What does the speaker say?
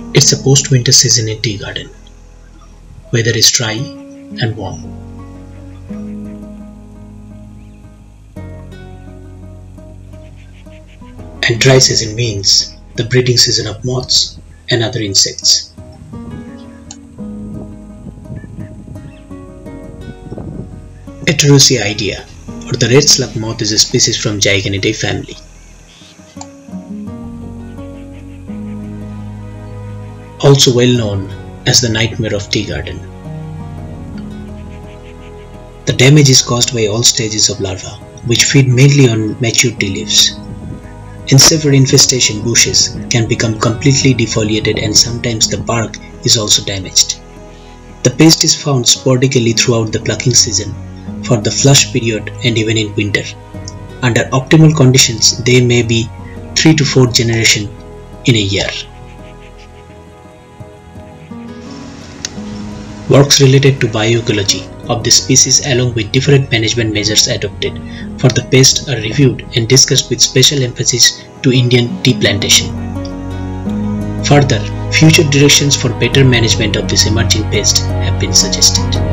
It's a post-winter season in tea garden. Weather is dry and warm. And dry season means the breeding season of moths and other insects. Atrorhosiidae or the red slug moth is a species from Giganidae family. Also well known as the nightmare of tea garden. The damage is caused by all stages of larvae, which feed mainly on mature tea leaves. In severe infestation, bushes can become completely defoliated and sometimes the bark is also damaged. The pest is found sporadically throughout the plucking season, for the flush period and even in winter. Under optimal conditions, they may be 3 to 4 generations in a year. Works related to bioecology of this species along with different management measures adopted for the pest are reviewed and discussed with special emphasis to Indian tea plantation. Further, future directions for better management of this emerging pest have been suggested.